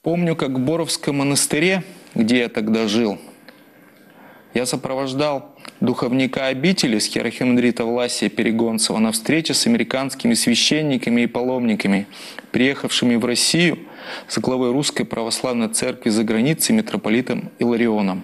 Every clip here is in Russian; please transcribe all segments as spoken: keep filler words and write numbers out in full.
Помню, как в Боровском монастыре, где я тогда жил, я сопровождал духовника обители с хиерархимандрита Власия Перегонцева на встрече с американскими священниками и паломниками, приехавшими в Россию с главой Русской Православной Церкви за границей митрополитом Иларионом.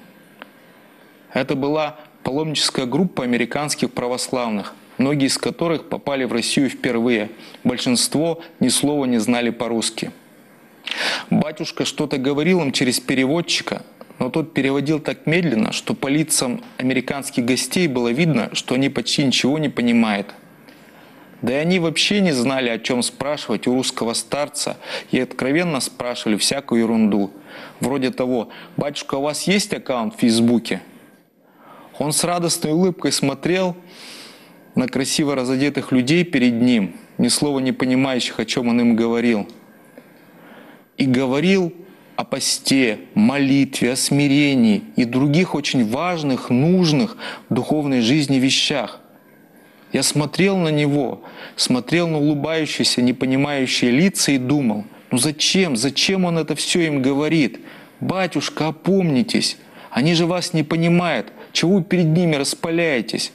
Это была паломническая группа американских православных, многие из которых попали в Россию впервые. Большинство ни слова не знали по-русски. Батюшка что-то говорил им через переводчика, но тот переводил так медленно, что по лицам американских гостей было видно, что они почти ничего не понимают. Да и они вообще не знали, о чем спрашивать у русского старца, и откровенно спрашивали всякую ерунду. Вроде того: «Батюшка, у вас есть аккаунт в Фейсбуке?» Он с радостной улыбкой смотрел на красиво разодетых людей перед ним, ни слова не понимающих, о чем он им говорил. И говорил о посте, молитве, о смирении и других очень важных, нужных в духовной жизни вещах. Я смотрел на него, смотрел на улыбающиеся, непонимающие лица и думал: ну зачем, зачем он это все им говорит? Батюшка, опомнитесь, они же вас не понимают, чего вы перед ними распаляетесь?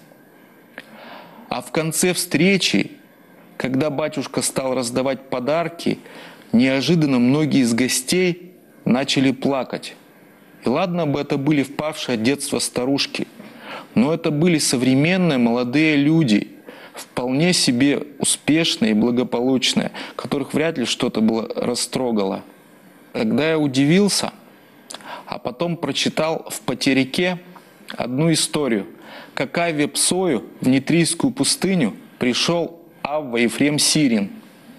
А в конце встречи, когда батюшка стал раздавать подарки, неожиданно многие из гостей начали плакать. И ладно бы это были впавшие от детства старушки, но это были современные молодые люди, вполне себе успешные и благополучные, которых вряд ли что-то было растрогало. Тогда я удивился, а потом прочитал в «Потеряке» одну историю, как Авве Псою в Нитрийскую пустыню пришел Авва Ефрем Сирин.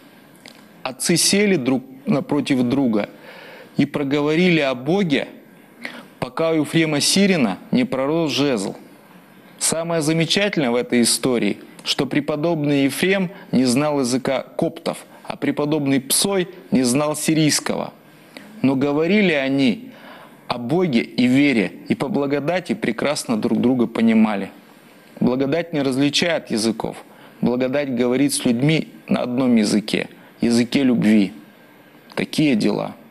Отцы сели друг напротив друга и проговорили о Боге, пока у Ефрема Сирина не пророс жезл. Самое замечательное в этой истории, что преподобный Ефрем не знал языка коптов, а преподобный Псой не знал сирийского. Но говорили они о Боге и вере, и по благодати прекрасно друг друга понимали. Благодать не различает языков. Благодать говорит с людьми на одном языке, языке любви. Такие дела.